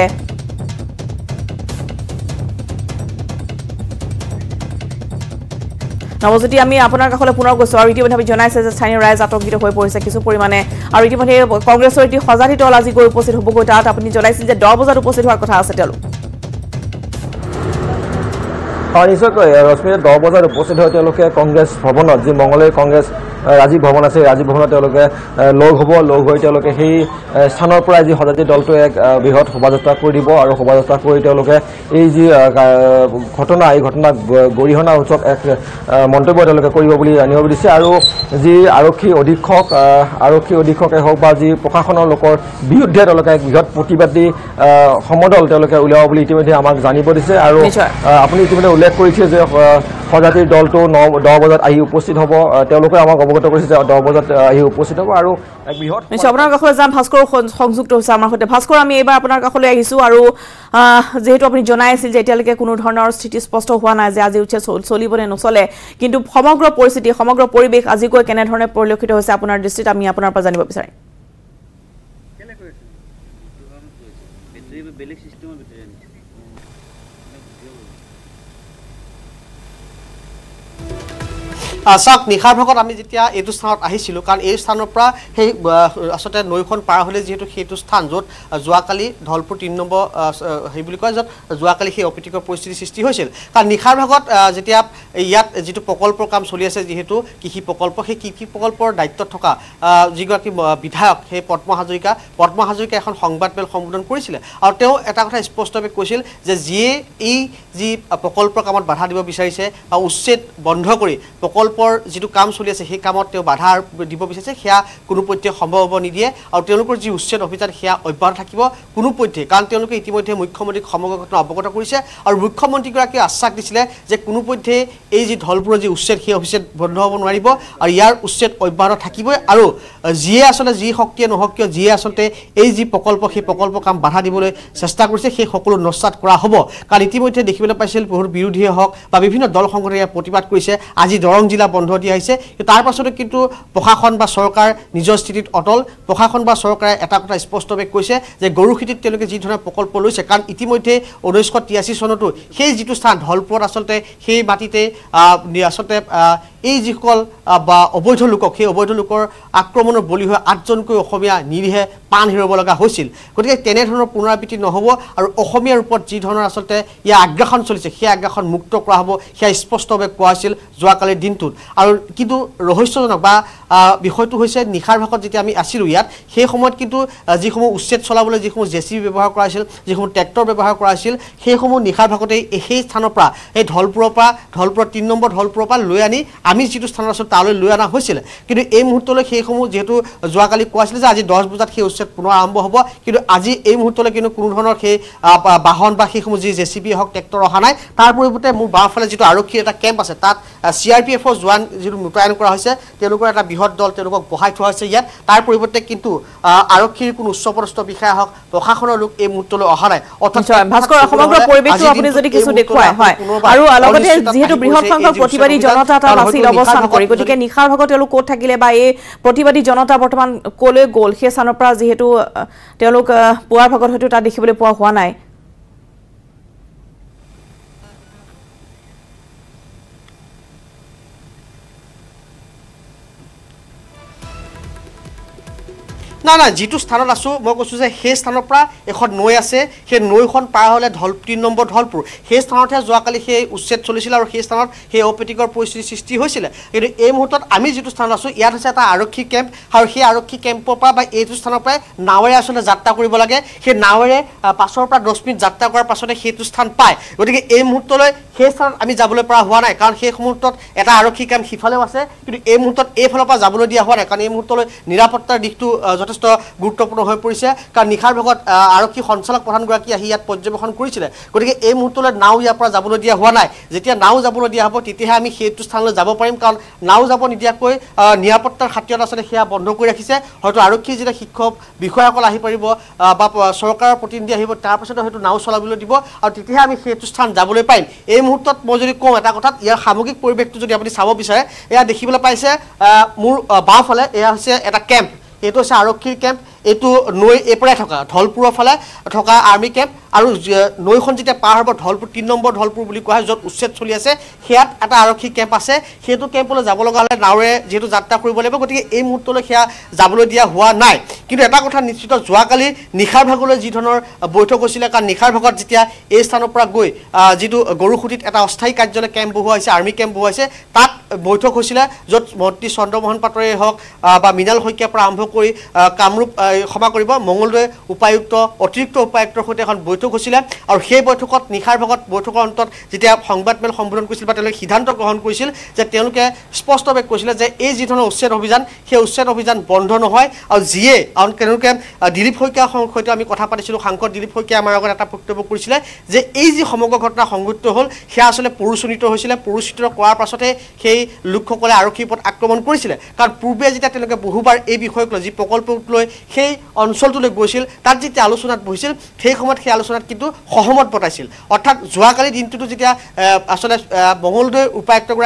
নৱজ্যোতি আমি আপোনাৰ কাষলৈ পুনৰ গৈছো আৰু ইতিমধ্যে আমি জনাইছে যে স্থানীয় ৰাইজ আতংকিত হৈ পৰিছে কিছু পৰিমাণে আৰু ইতিমধ্যে কংগ্ৰেছৰ এটি সজাতি দল আজি গৈ উপস্থিত হ'বগৈ তাত আপুনি জনাইছিল যে 10 বজাত উপস্থিত হোৱাৰ কথা আছে তেওঁলোক নিশ্চয়কৈ ৰশ্মিতা 10 বজাত উপস্থিত হৈ তেওঁলোকে কংগ্ৰেছ ভৱনত যি মঙলদৈ কংগ্ৰেছ ৰাজীৱ ভৱন আছে ৰাজীৱ ভৱনত তেওঁলোকে লগ হৈ তেওঁলোকে সেই স্থানৰ পৰা যি সজাতি দলটো এক বৃহৎ শোভাযাত্ৰা কৰি দিব আৰু শোভাযাত্ৰা কৰি তেওঁলোকে এই যি ঘটনা এই ঘটনাক গৰিহণা সূচক এক মন্তব্য তেওঁলোকে কৰিব বুলি জানিব দিছে আৰু যি আৰক্ষী অধীক্ষকে হওক বা যি প্ৰশাসনৰ লোকৰ বিৰুদ্ধে তেওঁলোকে এক বৃহৎ প্ৰতিবাদী সমদল তেওঁলোকে উলিয়াব বুলি ইতিমধ্যে আমাক জানিব দিছে আৰু আপুনি ইতিমধ্যে উল্লেখ কৰিছে যে সজাতিৰ দলটো 10 বজাত আহি উপস্থিত হ'ব তেওঁলোকে আমাক অৱগত কৰিছে যে 10 বজাত আহি উপস্থিত হ'ব আৰু এক বৃহৎ আপোনাৰ কাষলৈ যাম ভাস্কৰ সংযুক্ত হৈছে আমাৰ সৈতে ভাস্কৰ আমি এইবাৰ আপোনাৰ কাষলৈ আহিছোঁ আৰু যেহেতু আপুনি জনাই আছিল যে এতিয়ালৈকে কোনো ধৰণৰ স্থিতি স্পষ্ট হোৱা নাই যে আজি উচ্ছেদ চলিব নে নচলে কিন্তু সমগ্ৰ পৰিস্থিতি সমগ্ৰ পৰিৱেশ আজিকৈ কেনেধৰণে পৰিলক্ষিত হৈছে আপোনাৰ দৃষ্টিত আমি আপোনাৰ পৰা জানিব বিচাৰিম বেলেগ সিস্টেমৰ ভিতৰত আনিছে চাওক নিশাৰ ভাগত আমি যেতিয়া এইটো স্থানত আহিছিলোঁ কাৰণ এই স্থানৰ পৰা সেই আচলতে নৈখন পাৰ হ'লে যিহেতু সেইটো স্থান য'ত যোৱাকালি ধলপুৰ ৩ নম্বৰ সেই বুলি কয় য'ত যোৱাকালি সেই অপ্ৰীতিকৰ পৰিস্থিতিৰ সৃষ্টি হৈছিল কাৰণ নিশাৰ ভাগত যেতিয়া ইয়াত যিটো প্ৰকল্পৰ কাম চলি আছে যিহেতু কৃষি প্ৰকল্প সেই কৃষি প্ৰকল্পৰ দায়িত্বত থকা যিগৰাকী বিধায়ক সেই পদ্ম হাজৰিকা এখন সংবাদমেল সম্বোধন কৰিছিলে আৰু তেওঁ এটা কথা স্পষ্টভাৱে কৈছিল যে যিয়ে এই যি প্ৰকল্পৰ কামত বাধা দিব বিচাৰিছে বা উচ্ছেদ বন্ধ কৰি প্ৰকল্পৰ যিটো কাম চলি আছে সেই কামত তেওঁ বাধা দিব বিচাৰিছে সেয়া কোনোপধ্যে সম্ভৱ হ'ব নিদিয়ে আৰু তেওঁলোকৰ যি উচ্ছেদ অভিযান সেয়া অব্যাহত থাকিব কোনোপধ্যে কাৰণ তেওঁলোকে ইতিমধ্যে মুখ্যমন্ত্ৰীক সমগ্ৰ ঘটনা অৱগত কৰিছে আৰু মুখ্যমন্ত্ৰীগৰাকীয়ে আশ্বাস দিছিলে যে কোনোপধ্যে এই যি ধলপুৰৰ যি উচ্ছেদ সেই উচ্ছেদ বন্ধ হ'ব নোৱাৰিব আৰু ইয়াৰ উচ্ছেদ অব্যাহত থাকিবই আৰু যিয়ে আচলতে যি শক্তিয়ে নহওক কিয় যিয়ে আচলতে এই যি প্ৰকল্প সেই প্ৰকল্প কাম বাধা দিবলৈ চেষ্টা কৰিছে সেই সকলো নস্যাৎ কৰা হ'ব কাৰণ ইতিমধ্যে দেখিবলৈ পাইছিল বহুত বিৰোধীয়ে হওক বা বিভিন্ন দল সংগঠনে প্ৰতিবাদ কৰিছে আজি দৰং জিলা বন্ধ দিয়া হৈছে তাৰ পাছতে কিন্তু প্ৰশাসন বা চৰকাৰ নিজৰ স্থিতিত অটল প্ৰশাসন বা চৰকাৰে এটা কথা স্পষ্টভাৱে কৈছে যে গৰুখিটিত তেওঁলোকে যি ধৰণৰ প্ৰকল্প লৈছে কাৰণ ইতিমধ্যে 1983 চনতো সেই যিটো স্থান ধলপুৰত আচলতে সেই মাটিতে আচলতে এই যিসকল বা অবৈধ লোকক সেই অবৈধ লোকৰ আক্ৰমণৰ বলি হৈ 8জনকৈ অসমীয়া নিৰীহে প্ৰাণ হেৰুৱাব লগা হৈছিল গতিকে তেনেধৰণৰ পুনৰাবৃত্তি নহ'ব আৰু অসমীয়াৰ ওপৰত যি ধৰণৰ আচলতে ইয়াৰ আগ্ৰাসন চলিছে সেই আগ্ৰাসন মুক্ত কৰা হ'ব সেয়া স্পষ্টভাৱে কোৱা হৈছিল যোৱাকালিৰ দিনটোত আৰু কিন্তু ৰহস্যজনক বা বিষয়টো হৈছে নিশাৰ ভাগত যেতিয়া আমি আছিলোঁ ইয়াত সেই সময়ত কিন্তু যিসমূহ উচ্ছেদ চলাবলৈ যিসমূহ জেচিবি ব্যৱহাৰ কৰা হৈছিল যিসমূহ ট্ৰেক্টৰ ব্যৱহাৰ কৰা হৈছিল সেইসমূহ নিশাৰ ভাগতেই সেই স্থানৰ পৰা এই ধলপুৰৰ ৩ নম্বৰ ধলপুৰৰ পৰা লৈ আনি আমি যিটো স্থানত আছোঁ তালৈ লৈ অনা হৈছিল কিন্তু এই মুহূৰ্তলৈ সেইসমূহ যিহেতু যোৱাকালি কোৱা হৈছিল যে আজি 10 বজাত সেই উচ্ছেদ পুনৰ আৰম্ভ হ'ব কিন্তু আজি এই মুহূৰ্তলৈ কিন্তু কোনো ধৰণৰ সেই বাহন বা সেইসমূহ যি জেচিবি হওক ট্ৰেক্টৰ অহা নাই তাৰ পৰিৱৰ্তে মোৰ বাওঁফালে যিটো আৰক্ষীৰ এটা কেম্প আছে তাত CRPFৰ জোৱান যিটো মোতায়েন কৰা হৈছে তেওঁলোকৰ এটা বৃহৎ দল তেওঁলোকক বহাই থোৱা হৈছে ইয়াত তাৰ পৰিৱৰ্তে কিন্তু আৰক্ষীৰ কোনো উচ্চপদস্থ বিষয়া হওক প্ৰশাসনৰ লোক এই মুহূৰ্তলৈ অহা নাই অৰ্থাৎ ভাস্কৰ সমগ্ৰ পৰিৱেশটো আপুনি যদি কিছু দেখুৱায় হয় আৰু লগতে যিহেতু বৃহৎ সংখ্যক প্ৰতিবাদী জনতা তাত আছিল অৱস্থান কৰি গতিকে নিশাৰ ভাগত তেওঁলোক ক'ত থাকিলে বা এই প্ৰতিবাদী জনতা বৰ্তমান ক'লৈ গ'ল সেই স্থানৰ পৰা যিহেতু তেওঁলোক পুৱাৰ ভাগত হয়তো তাত দেখিবলৈ পোৱা হোৱা নাই না যিটো স্থানত আছোঁ মই কৈছোঁ যে সেই স্থানৰ পৰা এখন নৈ আছে সেই নৈখন পাৰ হ'লে ৩ নম্বৰ ধলপুৰ সেই স্থানতহে যোৱাকালি সেই উচ্ছেদ চলিছিল আৰু সেই স্থানত সেই অপ্ৰীতিকৰ পৰিস্থিতিৰ সৃষ্টি হৈছিলে কিন্তু এই মুহূৰ্তত আমি যিটো স্থানত আছোঁ ইয়াত হৈছে এটা আৰক্ষী কেম্প আৰু সেই আৰক্ষী কেম্পৰ পৰা বা এইটো স্থানৰ পৰাই নাৱেৰে আচলতে যাত্ৰা কৰিব লাগে সেই নাৱেৰে 5ৰ পৰা 10 মিনিট যাত্ৰা কৰাৰ পাছতে সেইটো স্থান পায় গতিকে এই মুহূৰ্তলৈ সেই স্থানত আমি যাবলৈ পৰা হোৱা নাই কাৰণ সেই মুহূৰ্তত এটা আৰক্ষী কেম্প সিফালেও আছে কিন্তু এই মুহূৰ্তত এইফালৰ পৰা যাবলৈ দিয়া হোৱা নাই কাৰণ এই মুহূৰ্তলৈ নিৰাপত্তাৰ দিশটো যথেষ্ট গুৰুত্বপূৰ্ণ হৈ পৰিছে কাৰণ নিশাৰ ভাগত আৰক্ষী সঞ্চালক প্ৰধানগৰাকী আহি ইয়াত পৰ্যবেক্ষণ কৰিছিলে গতিকে এই মুহূৰ্তলৈ নাও ইয়াৰ পৰা যাবলৈ দিয়া হোৱা নাই যেতিয়া নাও যাবলৈ দিয়া হ'ব তেতিয়াহে আমি সেইটো স্থানলৈ যাব পাৰিম কাৰণ নাও যাব নিদিয়াকৈ নিৰাপত্তাৰ খাতিৰত আচলতে সেয়া বন্ধ কৰি ৰাখিছে হয়তো আৰক্ষী যেতিয়া শিক্ষক বিষয়াসকল আহি পাৰিব বা চৰকাৰৰ প্ৰতিনিধি আহিব তাৰপাছতে হয়তো নাও চলাবলৈ দিব আৰু তেতিয়াহে আমি সেইটো স্থান যাবলৈ পাৰিম এই মুহূৰ্তত মই যদি কওঁ এটা কথাত ইয়াৰ সামগ্ৰিক পৰিৱেশটো যদি আপুনি চাব বিচাৰে এয়া দেখিবলৈ পাইছে মোৰ বাওঁফালে এয়া হৈছে এটা কেম্প এইটো হৈছে আৰক্ষীৰ কেম্প এইটো নৈ এপৰাই থকা ধলপুৰৰ ফালে থকা আৰ্মি কেম্প আৰু নৈখন যেতিয়া পাৰ হ'ব ধলপুৰ 3 নম্বৰ ধলপুৰ বুলি কোৱা হয় য'ত উচ্ছেদ চলি আছে সেয়াত এটা আৰক্ষী কেম্প আছে সেইটো কেম্পলৈ যাব লগা হ'লে নাৱেৰে যিহেতু যাত্ৰা কৰিব লাগিব গতিকে এই মুহূৰ্তলৈ সেয়া যাবলৈ দিয়া হোৱা নাই কিন্তু এটা কথা নিশ্চিত যোৱাকালি নিশাৰ ভাগলৈ যি ধৰণৰ বৈঠক হৈছিলে কাৰণ নিশাৰ ভাগত যেতিয়া এই স্থানৰ পৰা গৈ যিটো গৰুখুটিত এটা অস্থায়ী কাৰ্যালয় কেম্প বহুৱা হৈছে আৰ্মি কেম্প বহুৱা হৈছে তাত বৈঠক হৈছিলে য'ত মন্ত্ৰী চন্দ্ৰমোহন পাটোৱাৰীয়ে হওক বা মৃণাল শইকীয়াৰ পৰা আৰম্ভ কৰি কামৰূপ ক্ষমা কৰিব মঙলদৈ উপায়ুক্ত অতিৰিক্ত উপায়ুক্তৰ সৈতে এখন বৈঠক হৈছিলে আৰু সেই বৈঠকত নিশাৰ ভাগত বৈঠকৰ অন্তত যেতিয়া সংবাদমেল সম্বোধন কৰিছিল বা তেওঁলোকে সিদ্ধান্ত গ্ৰহণ কৰিছিল যে তেওঁলোকে স্পষ্টভাৱে কৈছিলে যে এই যি ধৰণৰ উচ্ছেদ অভিযান সেই উচ্ছেদ অভিযান বন্ধ নহয় আৰু যিয়ে তেওঁলোকে দিলীপ শইকীয়াৰ সৈতে আমি কথা পাতিছিলোঁ সাংসদ দিলীপ শইকীয়া আমাৰ আগত এটা বক্তব্য কৰিছিলে যে এই যি সমগ্ৰ ঘটনা সংঘটিত হ'ল সেয়া আচলতে পুৰুষনিত হৈছিলে পুৰুষিত কৰাৰ পাছতে সেই লোকসকলে আৰক্ষীৰ ওপৰত আক্ৰমণ কৰিছিলে কাৰণ পূৰ্বে যেতিয়া তেওঁলোকে বহুবাৰ এই বিষয়ক লৈ যি প্ৰকল্পক লৈ সেই অঞ্চলটোলৈ গৈছিল তাত যেতিয়া আলোচনাত বহিছিল সেই সময়ত সেই আলোচনাত কিন্তু সহমত পতাইছিল অৰ্থাৎ যোৱাকালি দিনটোতো যেতিয়া আচলতে মঙলদৈ উপায়ুক্তগৰাকীয়ে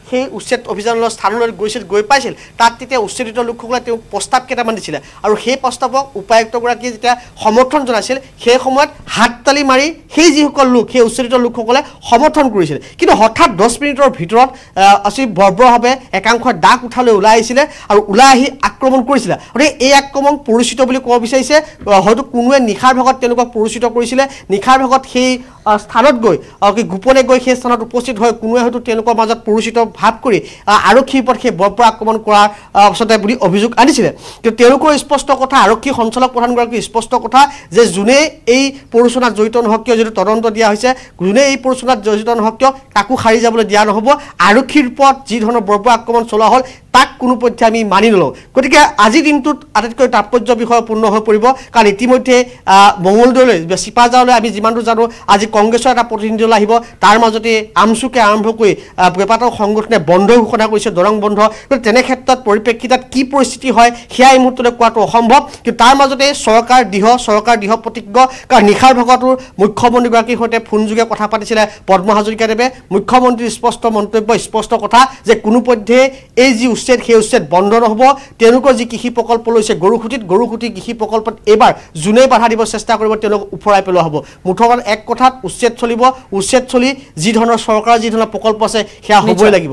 সেই উচ্ছেদ অভিযানৰ স্থানলৈ গৈ পাইছিল তাত তেতিয়া উচ্ছেদিত লোকসকলে তেওঁ প্ৰস্তাৱ কেইটামান দিছিলে আৰু সেই প্ৰস্তাৱক উপায়ুক্তগৰাকীয়ে যেতিয়া সমৰ্থন জনাইছিল সেই সময়ত হাততালি মাৰি সেই যিসকল লোক সেই উচ্ছেদিত লোকসকলে সমৰ্থন কৰিছিল কিন্তু হঠাৎ 10 মিনিটৰ ভিতৰত অতি বৰ্বৰভাৱে একাংশই ডাক উঠালৈ ওলাই আহিছিলে আৰু ওলাই আহি আক্ৰমণ কৰিছিলে আৰু এই আক্ৰমণ পৰিচিত বুলি ক'ব বিচাৰিছে হয়তো কোনোৱে নিখাৰ ভাগত তেওঁলোকক পৰিচিত কৰিছিলে নিখাৰ ভাগত সেই স্থানত গৈ গোপনে গৈ সেই স্থানত উপস্থিত হৈ কোনোৱে হয়তো তেওঁলোকৰ মাজত পৰিচিত ভাৱ কৰি আৰক্ষীৰ ওপৰত সেই বৰ্বৰ আক্ৰমণ কৰাৰ পাছতে বুলি অভিযোগ আনিছিলে কিন্তু তেওঁলোকৰ স্পষ্ট কথা আৰক্ষী সঞ্চালক প্ৰধানগৰাকীৰ স্পষ্ট কথা যে যোনে এই প্ৰৰোচনাত জড়িত নহওক কিয় যদি তদন্ত দিয়া হৈছে যোনে এই প্ৰৰোচনাত জড়িত নহওক কিয় তাকো সাৰি যাবলৈ দিয়া নহ'ব আৰক্ষীৰ ওপৰত যি ধৰণৰ বৰ্বৰ আক্ৰমণ চলোৱা হ'ল তাক কোনো পধ্যে আমি মানি নলওঁ গতিকে আজিৰ দিনটোত আটাইতকৈ তাৎপৰ্য বিষয়পূৰ্ণ হৈ পৰিব কাৰণ ইতিমধ্যে মঙলদৈলৈ চিপাঝাৰলৈ আমি যিমান দূৰ জানো আজি কংগ্ৰেছৰ এটা প্ৰতিনিধি দল আহিব তাৰ মাজতে আমচুকে আৰম্ভ কৰি কেইবাটাও সংগঠনে বন্ধ ঘোষণা কৰিছে দৰং বন্ধ কিন্তু তেনে ক্ষেত্ৰত পৰিপ্ৰেক্ষিতত কি পৰিস্থিতি হয় সেয়া এই মুহূৰ্তলৈ কোৱাটো অসম্ভৱ কিন্তু তাৰ মাজতে চৰকাৰ দৃঢ় প্ৰতিজ্ঞ কাৰণ নিশাৰ ভাগতো মুখ্যমন্ত্ৰীগৰাকীৰ সৈতে ফোনযোগে কথা পাতিছিলে পদ্ম হাজৰিকাদেৱে মুখ্যমন্ত্ৰীৰ স্পষ্ট মন্তব্য স্পষ্ট কথা যে কোনো পধ্যে এই যি উচ্ছেদ সেই উচ্ছেদ বন্ধ নহ'ব তেওঁলোকৰ যি কৃষি প্ৰকল্প লৈছে গৰুখুটি কৃষি প্ৰকল্পত এইবাৰ যোনে বাধা দিব চেষ্টা কৰিব তেওঁলোক উফৰাই পেলোৱা হ'ব মুঠৰ এক কথাত উচ্ছেদ চলি যি ধৰণৰ চৰকাৰৰ যি ধৰণৰ প্ৰকল্প আছে সেয়া হ'বই লাগিব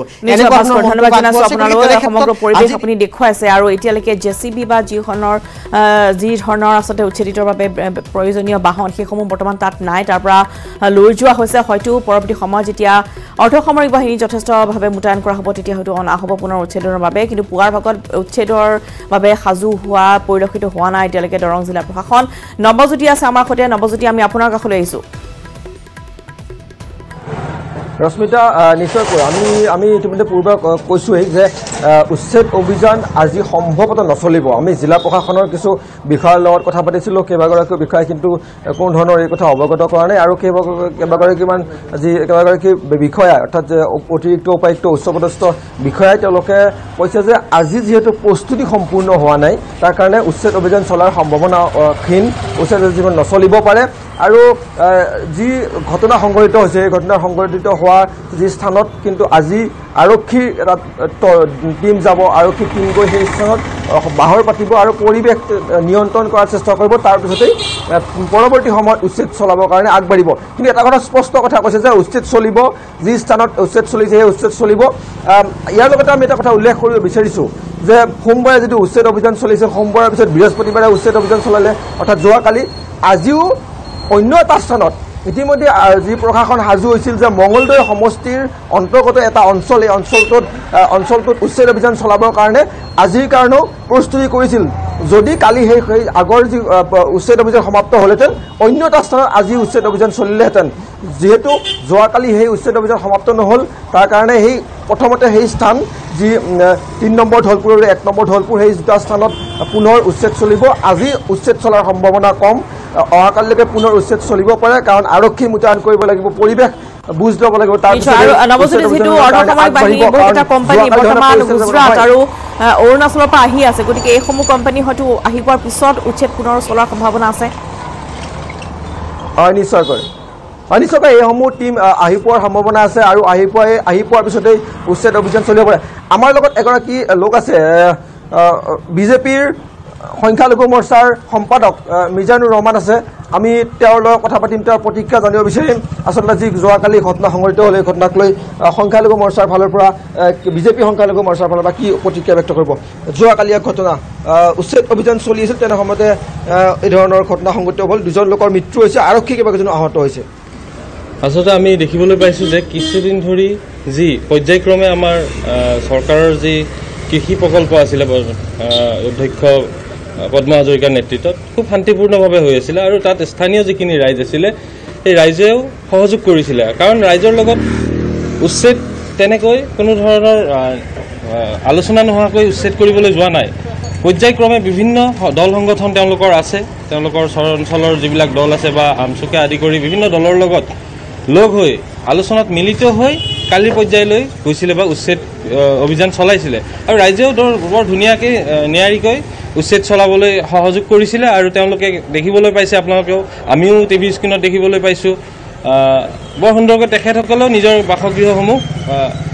সমগ্ৰ পৰিৱেশ আপুনি দেখুৱাইছে আৰু এতিয়ালৈকে জেচিবি বা যি ধৰণৰ আচলতে উচ্ছেদিতৰ বাবে প্ৰয়োজনীয় বাহন সেইসমূহ বৰ্তমান তাত নাই তাৰ পৰা লৈ যোৱা হৈছে হয়তো পৰৱৰ্তী সময়ত যেতিয়া অৰ্ধসামৰিক বাহিনী যথেষ্টভাৱে মোতায়েন কৰা হ'ব তেতিয়া হয়তো অনা হ'ব পুনৰ উচ্ছেদৰ বাবে কিন্তু পুৱাৰ ভাগত উচ্ছেদৰ বাবে সাজু হোৱা পৰিলক্ষিত হোৱা নাই এতিয়ালৈকে দৰং জিলা প্ৰশাসন নৱজ্যোতি আছে আমাৰ সৈতে নৱজ্যোতি আমি আপোনাৰ কাষলৈ আহিছোঁ ৰশ্মিতা নিশ্চয়কৈ আমি ইতিমধ্যে পূৰ্বে কৈছোঁৱেই যে উচ্ছেদ অভিযান আজি সম্ভৱতঃ নচলিব আমি জিলা প্ৰশাসনৰ কিছু বিষয়াৰ লগত কথা পাতিছিলোঁ কেইবাগৰাকী বিষয়াই কিন্তু কোনো ধৰণৰ এই কথা অৱগত কৰা নাই আৰু কেইবাগৰাকী বিষয়া অৰ্থাৎ যে অতিৰিক্ত উপায়ুক্ত উচ্চপদস্থ বিষয়াই তেওঁলোকে কৈছে যে আজি যিহেতু প্ৰস্তুতি সম্পূৰ্ণ হোৱা নাই তাৰ কাৰণে উচ্ছেদ অভিযান চলাৰ সম্ভাৱনা ক্ষীণ উচ্ছেদ অভিযান নচলিব পাৰে আৰু যি ঘটনা সংঘটিত হৈছে এই ঘটনা সংঘটিত হোৱা যি স্থানত কিন্তু আজি আৰক্ষীৰ এটা টিম যাব আৰক্ষী টিম গৈ সেই স্থানত বাহৰ পাতিব আৰু পৰিৱেশ নিয়ন্ত্ৰণ কৰাৰ চেষ্টা কৰিব তাৰপিছতেই পৰৱৰ্তী সময়ত উচ্ছেদ চলাবৰ কাৰণে আগবাঢ়িব কিন্তু এটা কথা স্পষ্ট কথা কৈছে যে উচ্ছেদ চলিব যি স্থানত উচ্ছেদ চলিছে সেই উচ্ছেদ চলিব ইয়াৰ লগতে আমি এটা কথা উল্লেখ কৰিব বিচাৰিছোঁ যে সোমবাৰে যিটো উচ্ছেদ অভিযান চলিছে সোমবাৰৰ পিছত বৃহস্পতিবাৰে উচ্ছেদ অভিযান চলালে অৰ্থাৎ যোৱাকালি আজিও অন্য এটা স্থানত ইতিমধ্যে যি প্ৰশাসন সাজু হৈছিল যে মঙলদৈ সমষ্টিৰ অন্তৰ্গত এটা অঞ্চল এই অঞ্চলটোত উচ্ছেদ অভিযান চলাবৰ কাৰণে আজিৰ কাৰণেও প্ৰস্তুতি কৰিছিল যদি কালি সেই আগৰ যি উচ্ছেদ অভিযান সমাপ্ত হ'লহেঁতেন অন্য এটা স্থানত আজি উচ্ছেদ অভিযান চলিলেহেঁতেন যিহেতু যোৱাকালি সেই উচ্ছেদ অভিযান সমাপ্ত নহ'ল তাৰ কাৰণে সেই প্ৰথমতে সেই স্থান যি 3 নম্বৰ ঢলপুৰ আৰু 1 নম্বৰ ঢলপুৰ সেই দুটা স্থানত পুনৰ উচ্ছেদ চলিব আজি উচ্ছেদ চলাৰ সম্ভাৱনা কম অহাকালিলৈকে পুনৰ উচ্ছেদ চলিব পাৰে কাৰণ আৰক্ষী মোতায়েন কৰিব লাগিব পৰিৱেশ বুজ ল'ব লাগিব আৰু অৰুণাচলৰ পৰা আহি আছে গতিকে এইসমূহ কোম্পানী হয়তো আহি পোৱাৰ পিছত উচ্ছেদ পুনৰ চলাৰ সম্ভাৱনা আছে নিশ্চয়কৈ এইসমূহ টিম আহি পোৱাৰ সম্ভাৱনা আছে আৰু আহি পোৱাৰ পিছতেই উচ্ছেদ অভিযান চলিব পাৰে আমাৰ লগত এগৰাকী লোক আছে বিজেপিৰ সংখ্যালঘু মৰ্চাৰ সম্পাদক মিজানুৰ ৰহমান আছে আমি তেওঁৰ লগত কথা পাতিম তেওঁৰ প্ৰতিক্ৰিয়া জানিব বিচাৰিম আচলতে যি যোৱাকালি ঘটনা সংঘটিত হ'ল এই ঘটনাক লৈ সংখ্যালঘু মৰ্চাৰ ফালৰ পৰা বিজেপি সংখ্যালঘু মৰ্চাৰ ফালৰ পৰা কি প্ৰতিক্ৰিয়া ব্যক্ত কৰিব যোৱাকালি এক ঘটনা উচ্ছেদ অভিযান চলি আছিল তেনে সময়তে এই ধৰণৰ ঘটনা সংঘটিত হ'ল দুজন লোকৰ মৃত্যু হৈছে আৰক্ষী কেইবাজনো আহত হৈছে আচলতে আমি দেখিবলৈ পাইছোঁ যে কিছুদিন ধৰি যি পৰ্যায়ক্ৰমে আমাৰ চৰকাৰৰ যি কৃষি প্ৰকল্প আছিলে অধ্যক্ষ পদ্ম হাজৰিকাৰ নেতৃত্বত খুব শান্তিপূৰ্ণভাৱে হৈ আছিলে আৰু তাত স্থানীয় যিখিনি ৰাইজ আছিলে সেই ৰাইজেও সহযোগ কৰিছিলে কাৰণ ৰাইজৰ লগত উচ্ছেদ তেনেকৈ কোনো ধৰণৰ আলোচনা নোহোৱাকৈ উচ্ছেদ কৰিবলৈ যোৱা নাই পৰ্যায়ক্ৰমে বিভিন্ন দল সংগঠন তেওঁলোকৰ আছে তেওঁলোকৰ অঞ্চলৰ যিবিলাক দল আছে বা আমচুকে আদি কৰি বিভিন্ন দলৰ লগত লগ হৈ আলোচনাত মিলিত হৈ কালিৰ পৰ্যায়লৈ গৈছিলে বা উচ্ছেদ অভিযান চলাইছিলে আৰু ৰাইজেও বৰ ধুনীয়াকৈ নিয়াৰিকৈ উচ্ছেদ চলাবলৈ সহযোগ কৰিছিলে আৰু তেওঁলোকে দেখিবলৈ পাইছে আপোনালোকেও আমিও টিভি স্ক্ৰীণত দেখিবলৈ পাইছোঁ বৰ সুন্দৰকৈ তেখেতসকলেও নিজৰ বাসগৃহসমূহ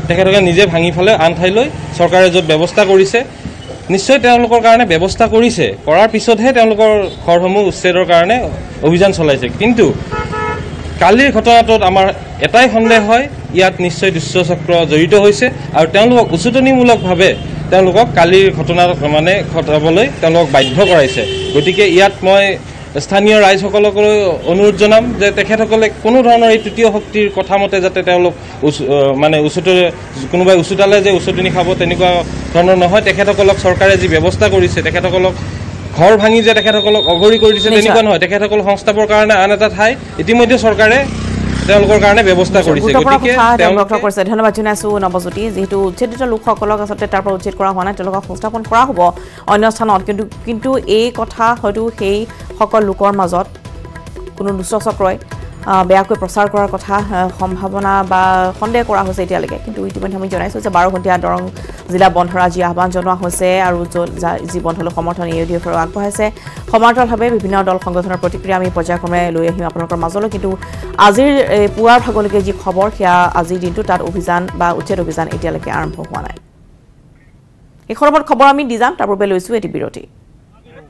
তেখেতলোকে নিজে ভাঙি ফালে আন ঠাইলৈ চৰকাৰে য'ত ব্যৱস্থা কৰিছে নিশ্চয় তেওঁলোকৰ কাৰণে ব্যৱস্থা কৰিছে কৰাৰ পিছতহে তেওঁলোকৰ ঘৰসমূহ উচ্ছেদৰ কাৰণে অভিযান চলাইছে কিন্তু কালিৰ ঘটনাটোত আমাৰ এটাই সন্দেহ হয় ইয়াত নিশ্চয় দুষ্টচক্ৰ জড়িত হৈছে আৰু তেওঁলোকক উচতনিমূলকভাৱে তেওঁলোকক কালিৰ ঘটনা মানে ঘটাবলৈ তেওঁলোকক বাধ্য কৰাইছে গতিকে ইয়াত মই স্থানীয় ৰাইজসকলকলৈ অনুৰোধ জনাম যে তেখেতসকলে কোনো ধৰণৰ এই তৃতীয় শক্তিৰ কথা মতে যাতে তেওঁলোক মানে কোনোবাই উচুতালে যে উচতনি খাব তেনেকুৱা ধৰণৰ নহয় তেখেতসকলক চৰকাৰে যি ব্যৱস্থা কৰিছে তেখেতসকলক ঘৰ ভাঙি যে তেখেতসকলক অগৰি কৰি দিছে তেনেকুৱা নহয় তেখেতসকল সংস্থাপৰ কাৰণে আন এটা ঠাই ইতিমধ্যে চৰকাৰে তেওঁলোকৰ কাৰণে ব্যৱস্থা কৰিছে গতিকে ধন্যবাদ জনাইছো নৱজ্যোতি যেহেতু উচ্ছেদিত লোকসকলক আচলতে তাৰ পৰা উচ্ছেদ কৰা হোৱা নাই তেওঁলোকক সংস্থাপন কৰা হ'ব অন্য স্থানত কিন্তু এই কথা হয়তো সেই সকল লোকৰ মাজত কোনো দুষ্টচক্ৰই বেয়াকৈ প্ৰচাৰ কৰাৰ কথা সম্ভাৱনা বা সন্দেহ কৰা হৈছে এতিয়ালৈকে কিন্তু ইতিমধ্যে আমি জনাইছোঁ যে 12 ঘণ্টীয়া দৰং জিলা বন্ধৰ আজি আহ্বান জনোৱা হৈছে আৰু যি বন্ধলৈ সমৰ্থন ইউডিএফৰ আগবঢ়াইছে সমান্তৰালভাৱে বিভিন্ন দল সংগঠনৰ প্ৰতিক্ৰিয়া আমি পৰ্যায়ক্ৰমে লৈ আহিম আপোনালোকৰ মাজলৈ কিন্তু আজিৰ পুৱাৰ ভাগলৈকে যি খবৰ সেয়া আজিৰ দিনটো তাত অভিযান বা উচ্ছেদ অভিযান এতিয়ালৈকে আৰম্ভ হোৱা নাই এই খবৰত খবৰ আমি দি যাম তাৰ পূৰ্বে লৈছোঁ এটি বিৰতি